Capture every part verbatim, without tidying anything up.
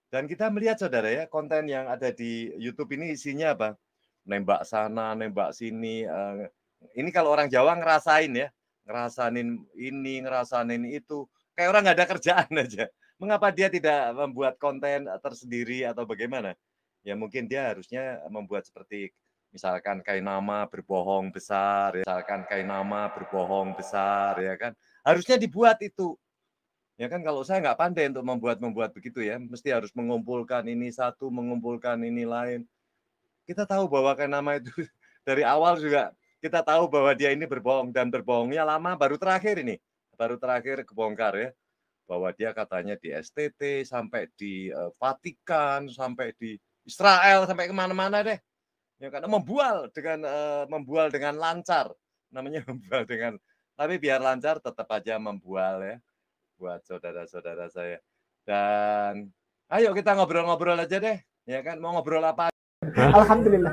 Dan kita melihat saudara ya, konten yang ada di YouTube ini isinya apa? Nembak sana, nembak sini. Uh, ini kalau orang Jawa ngerasain ya, ngerasain ini, ngerasain itu. Kayak orang nggak ada kerjaan aja. Mengapa dia tidak membuat konten tersendiri atau bagaimana? Ya mungkin dia harusnya membuat seperti misalkan Kainama berbohong besar, ya. misalkan Kainama berbohong besar, ya kan? Harusnya dibuat itu. Ya kan kalau saya nggak pandai untuk membuat-membuat begitu ya, mesti harus mengumpulkan ini satu, mengumpulkan ini lain. Kita tahu bahwa Kainama itu dari awal juga kita tahu bahwa dia ini berbohong dan berbohongnya lama, baru terakhir ini, baru terakhir kebongkar ya, bahwa dia katanya di S T T, sampai di uh, Vatikan, sampai di Israel, sampai kemana-mana deh. Ya karena membual dengan uh, membual dengan lancar, namanya membual dengan, tapi biar lancar tetap aja membual ya. Buat saudara-saudara saya. Dan ayo kita ngobrol-ngobrol aja deh, ya kan? Mau ngobrol apa? Alhamdulillah.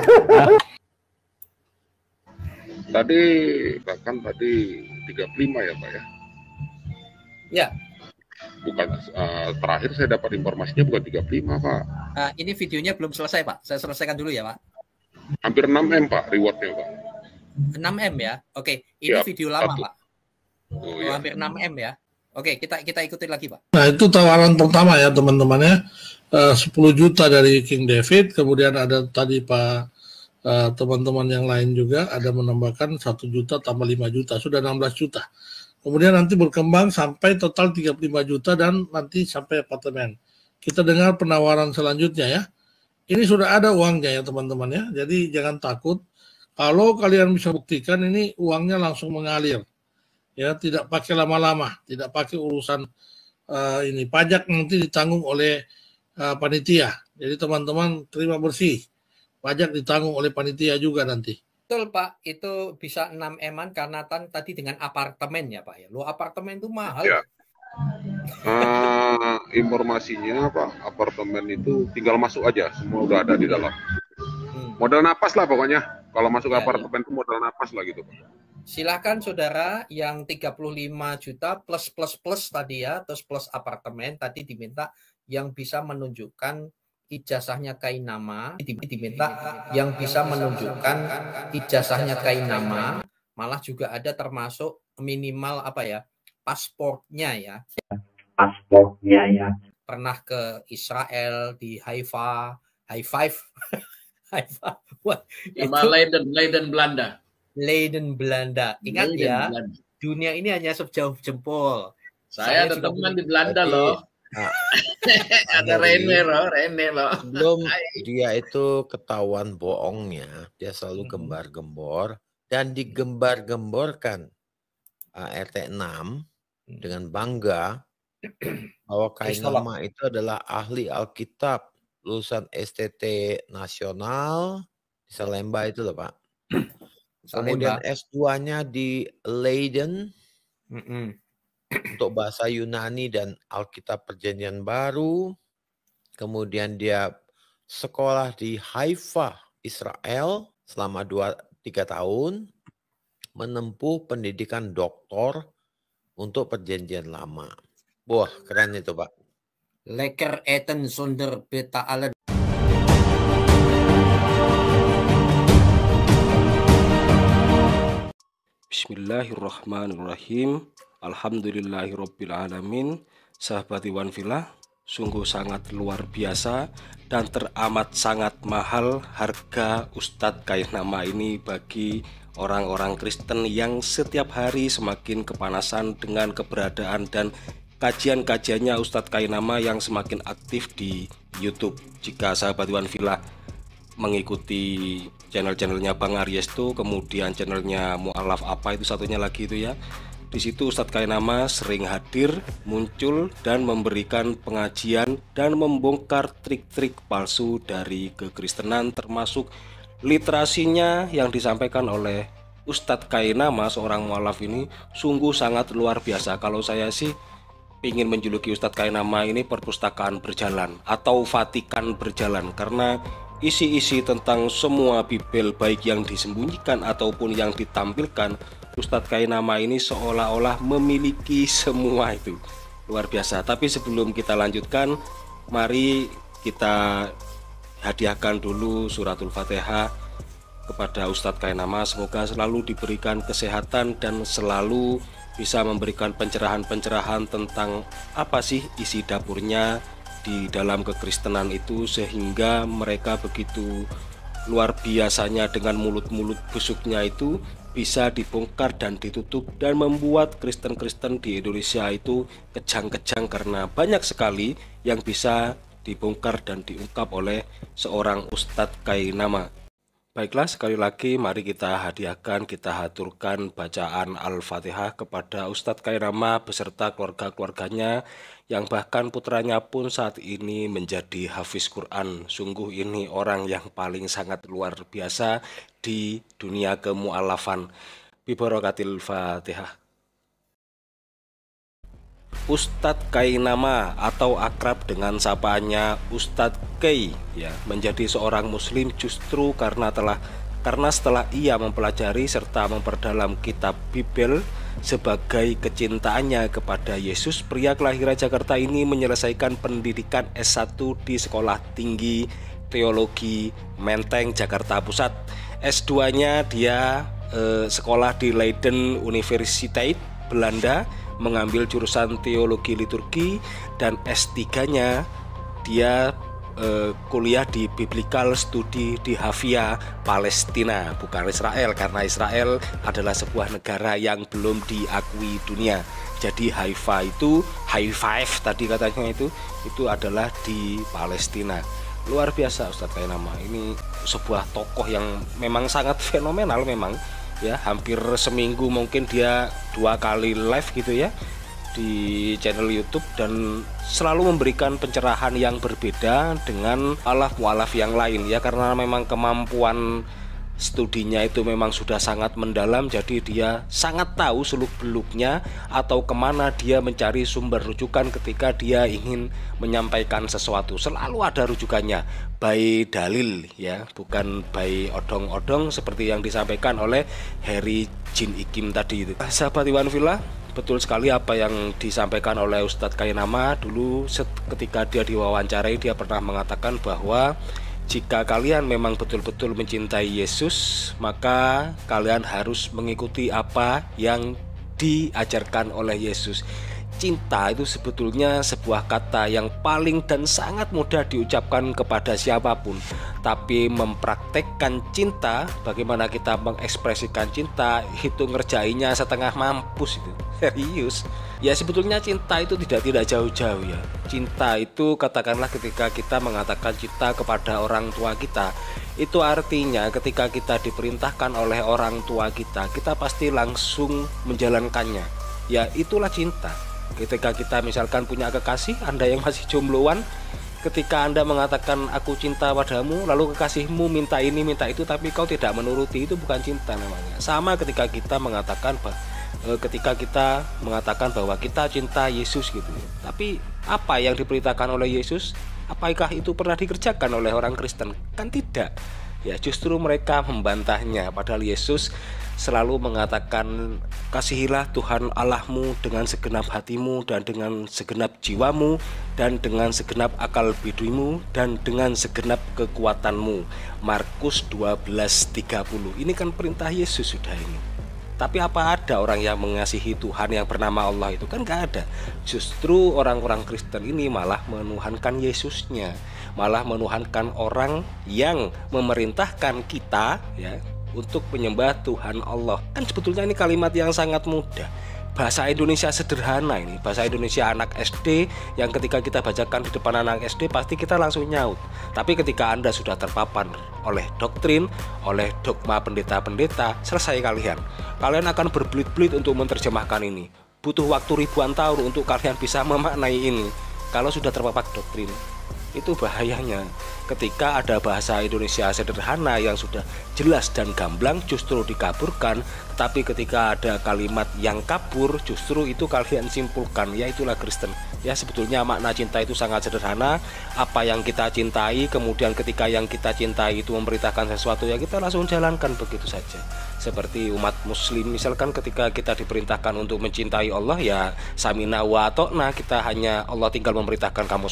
Tadi bahkan tadi tiga puluh lima ya Pak ya? Ya. Bukan, uh, terakhir saya dapat informasinya bukan tiga puluh lima Pak. Uh, ini videonya belum selesai Pak, saya selesaikan dulu ya Pak. Hampir enam M Pak rewardnya Pak. enam M ya? Oke, ini ya, video lama satu. Pak. Oh, oh ya. Hampir enam M ya? Oke, kita kita ikutin lagi Pak. Nah itu tawaran pertama ya teman-temannya, uh, sepuluh juta dari King David, kemudian ada tadi Pak uh, teman-teman yang lain juga ada menambahkan satu juta tambah lima juta, sudah enam belas juta. Kemudian nanti berkembang sampai total tiga puluh lima juta dan nanti sampai apartemen. Kita dengar penawaran selanjutnya ya. Ini sudah ada uangnya ya teman-teman ya, jadi jangan takut. Kalau kalian bisa buktikan ini uangnya langsung mengalir. Ya, tidak pakai lama-lama, tidak pakai urusan uh, ini pajak nanti ditanggung oleh uh, panitia. Jadi teman-teman terima bersih, pajak ditanggung oleh panitia juga nanti. Betul Pak, itu bisa enam M-an karena kan tadi dengan apartemen ya Pak ya. Lo apartemen itu mahal. Ya. Uh, informasinya Pak, apartemen itu tinggal masuk aja, semua udah ada di dalam. Hmm. Modal napas lah pokoknya. Kalau masuk ya, apartemen itu ya. Modal napas lah gitu Pak. Silakan saudara yang tiga puluh lima juta plus plus plus tadi ya, terus plus apartemen tadi diminta yang bisa menunjukkan ijazahnya Kainama, diminta yang bisa menunjukkan ijazahnya Kainama, malah juga ada termasuk minimal apa ya, pasportnya ya. Pasportnya ya. Pernah ke Israel di Haifa, High Five. Haifa. Wah, itu Leiden, Leiden Belanda. Leiden Belanda. Ingat Leiden, ya, Belanda. Dunia ini hanya sejauh jempol. Saya, Saya ada teman di Belanda Jadi, loh. Nah, ada Rene loh, Rene loh. Sebelum dia itu ketahuan bohongnya, dia selalu gembar-gembor dan digembar-gemborkan uh, R T enam dengan bangga bahwa Kainama itu adalah ahli Alkitab, lulusan S T T nasional di Salemba itu loh Pak. Kemudian S dua-nya di Leiden mm -mm. untuk bahasa Yunani dan Alkitab Perjanjian Baru. Kemudian dia sekolah di Haifa, Israel selama dua tiga tahun, menempuh pendidikan doktor untuk Perjanjian Lama. Wah, keren itu Pak. Lekker eten zonder betalen. Bismillahirrahmanirrahim. Alhamdulillahirrabbilalamin. Sahabat Iwan Villa, sungguh sangat luar biasa dan teramat sangat mahal harga Ustadz Kainama ini bagi orang-orang Kristen yang setiap hari semakin kepanasan dengan keberadaan dan kajian-kajiannya Ustadz Kainama yang semakin aktif di YouTube. Jika sahabat Iwan Villa mengikuti channel-channelnya Bang Ariesto, kemudian channelnya Mu'alaf apa itu satunya lagi itu ya, di situ Ustadz Kainama sering hadir, muncul dan memberikan pengajian dan membongkar trik-trik palsu dari kekristenan, termasuk literasinya yang disampaikan oleh Ustadz Kainama seorang mu'alaf ini sungguh sangat luar biasa. Kalau saya sih ingin menjuluki Ustadz Kainama ini perpustakaan berjalan atau Vatikan berjalan, karena isi-isi tentang semua Bibel baik yang disembunyikan ataupun yang ditampilkan, Ustadz Kainama ini seolah-olah memiliki semua itu. Luar biasa. Tapi sebelum kita lanjutkan, Mari kita hadiahkan dulu suratul Fatihah kepada Ustadz Kainama. Semoga selalu diberikan kesehatan dan selalu bisa memberikan pencerahan-pencerahan tentang apa sih isi dapurnya di dalam kekristenan itu, sehingga mereka begitu luar biasanya dengan mulut-mulut busuknya itu bisa dibongkar dan ditutup, dan membuat Kristen-Kristen di Indonesia itu kejang-kejang karena banyak sekali yang bisa dibongkar dan diungkap oleh seorang Ustadz Kainama. Baiklah, sekali lagi mari kita hadiahkan, kita haturkan bacaan Al-Fatihah kepada Ustadz Kainama beserta keluarga-keluarganya, yang bahkan putranya pun saat ini menjadi hafiz Quran. Sungguh ini orang yang paling sangat luar biasa di dunia kemu'alafan. Bibarakatil Fatihah. Ustadz Kainama atau akrab dengan sapaannya Ustadz Kei ya, menjadi seorang muslim justru karena telah karena setelah ia mempelajari serta memperdalam kitab Bible sebagai kecintaannya kepada Yesus, pria kelahiran Jakarta ini menyelesaikan pendidikan S satu di Sekolah Tinggi Teologi Menteng, Jakarta Pusat. S dua-nya dia eh, sekolah di Leiden Universiteit, Belanda, mengambil jurusan teologi liturgi, dan S tiga-nya dia eh, kuliah di Biblical Study di Haifa, Palestina, bukan Israel, karena Israel adalah sebuah negara yang belum diakui dunia. Jadi Haifa itu, high five tadi katanya itu, itu adalah di Palestina. Luar biasa Ustadz Kainama, ini sebuah tokoh yang memang sangat fenomenal memang. Ya, hampir seminggu mungkin dia dua kali live gitu ya di channel YouTube, dan selalu memberikan pencerahan yang berbeda dengan mualaf-mualaf yang lain ya, karena memang kemampuan studinya itu memang sudah sangat mendalam, jadi dia sangat tahu seluk-beluknya atau kemana dia mencari sumber rujukan ketika dia ingin menyampaikan sesuatu. Selalu ada rujukannya, by dalil ya, bukan by odong-odong seperti yang disampaikan oleh Harry Jin Ikim tadi itu. Sahabat Iwan Villa, betul sekali apa yang disampaikan oleh Ustadz Kainama. Dulu ketika dia diwawancarai, dia pernah mengatakan bahwa jika kalian memang betul-betul mencintai Yesus, maka kalian harus mengikuti apa yang diajarkan oleh Yesus. Cinta itu sebetulnya sebuah kata yang paling dan sangat mudah diucapkan kepada siapapun, tapi mempraktekkan cinta, bagaimana kita mengekspresikan cinta, itu ngerjainnya setengah mampus itu. Serius. Ya sebetulnya cinta itu tidak tidak jauh-jauh ya. Cinta itu katakanlah ketika kita mengatakan cinta kepada orang tua kita, itu artinya ketika kita diperintahkan oleh orang tua kita, kita pasti langsung menjalankannya. Ya itulah cinta. Ketika kita misalkan punya kekasih, Anda yang masih jombloan, ketika Anda mengatakan aku cinta padamu, lalu kekasihmu minta ini minta itu tapi kau tidak menuruti, itu bukan cinta namanya. Sama ketika kita mengatakan ketika kita mengatakan bahwa kita cinta Yesus gitu ya. Tapi apa yang diperintahkan oleh Yesus, apakah itu pernah dikerjakan oleh orang Kristen? Kan tidak. Ya justru mereka membantahnya, padahal Yesus selalu mengatakan kasihilah Tuhan Allahmu dengan segenap hatimu dan dengan segenap jiwamu dan dengan segenap akal budimu dan dengan segenap kekuatanmu. Markus dua belas tiga puluh. Ini kan perintah Yesus sudah ini. Tapi apa ada orang yang mengasihi Tuhan yang bernama Allah itu? Kan gak ada. Justru orang-orang Kristen ini malah menuhankan Yesusnya, malah menuhankan orang yang memerintahkan kita ya untuk menyembah Tuhan Allah. Kan sebetulnya ini kalimat yang sangat mudah. Bahasa Indonesia sederhana ini, bahasa Indonesia anak S D yang ketika kita bacakan di depan anak S D pasti kita langsung nyaut. Tapi ketika Anda sudah terpapar oleh doktrin, oleh dogma pendeta-pendeta, selesai kalian. Kalian akan berbelit-belit untuk menerjemahkan ini. Butuh waktu ribuan tahun untuk kalian bisa memaknai ini. Kalau sudah terpapar doktrin, itu bahayanya. Ketika ada bahasa Indonesia sederhana yang sudah jelas dan gamblang justru dikaburkan, tetapi ketika ada kalimat yang kabur justru itu kalian simpulkan. Ya itulah Kristen. Ya sebetulnya makna cinta itu sangat sederhana. Apa yang kita cintai, kemudian ketika yang kita cintai itu memberitakan sesuatu, ya kita langsung jalankan begitu saja. Seperti umat muslim misalkan ketika kita diperintahkan untuk mencintai Allah, ya samina wa atokna, kita hanya Allah tinggal memerintahkan kamu sholat,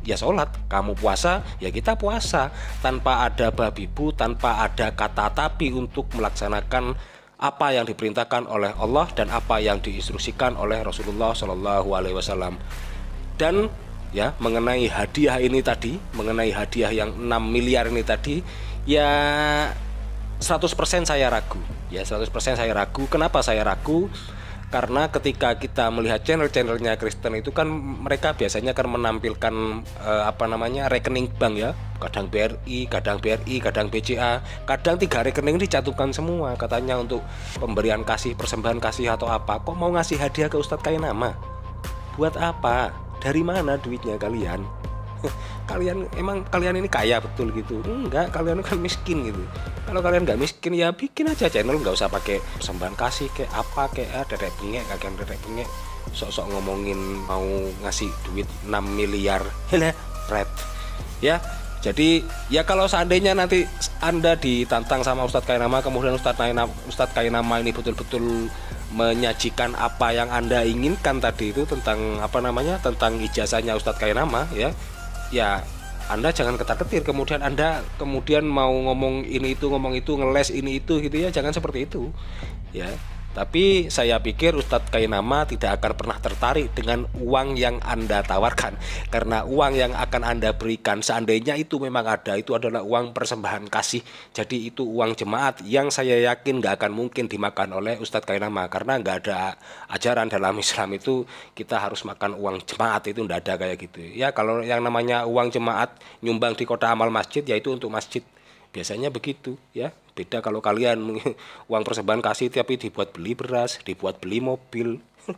ya sholat, kamu puasa, ya kita puasa, tanpa ada babi bu, tanpa ada kata tapi untuk melaksanakan apa yang diperintahkan oleh Allah dan apa yang diinstruksikan oleh Rasulullah Shallallahu Alaihi Wasallam. Dan ya mengenai hadiah ini tadi, mengenai hadiah yang enam miliar ini tadi, ya seratus persen saya ragu. Ya seratus persen saya ragu. Kenapa saya ragu? Karena ketika kita melihat channel-channelnya Kristen itu kan mereka biasanya kan menampilkan eh, apa namanya rekening bank ya, kadang B R I, kadang B R I, kadang B C A, kadang tiga rekening dicantumkan semua katanya untuk pemberian kasih, persembahan kasih atau apa. Kok mau ngasih hadiah ke Ustadz Kainama? Buat apa? Dari mana duitnya kalian? Kalian emang kalian ini kaya betul gitu? Enggak, kalian kan miskin gitu. Kalau kalian nggak miskin ya bikin aja channel, nggak usah pakai persembahan kasih kayak apa kayak ah, dedek bengek, kalian dedek bengek sok-sok ngomongin mau ngasih duit enam miliar. Hele, red. Ya. Jadi ya kalau seandainya nanti Anda ditantang sama Ustadz Kainama, kemudian Ustadz Kainama, Ustadz Kainama ini betul-betul menyajikan apa yang Anda inginkan tadi itu tentang apa namanya, tentang ijazahnya Ustadz Kainama ya. Ya Anda jangan ketar-ketir, kemudian Anda kemudian mau ngomong ini itu, ngomong itu, ngeles ini itu gitu ya, jangan seperti itu ya. Tapi saya pikir Ustadz Kainama tidak akan pernah tertarik dengan uang yang Anda tawarkan, karena uang yang akan Anda berikan seandainya itu memang ada, itu adalah uang persembahan kasih. Jadi itu uang jemaat yang saya yakin nggak akan mungkin dimakan oleh Ustadz Kainama, karena nggak ada ajaran dalam Islam itu kita harus makan uang jemaat, itu nggak ada kayak gitu ya. Kalau yang namanya uang jemaat nyumbang di kota amal masjid, yaitu untuk masjid, biasanya begitu ya. Beda kalau kalian uang persembahan kasih tapi dibuat beli beras, dibuat beli mobil.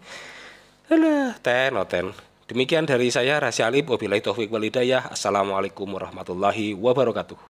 Alah, ten, oh ten. Demikian dari saya, Rasya Alif, wabillahi taufiq wal hidayah. Assalamualaikum warahmatullahi wabarakatuh.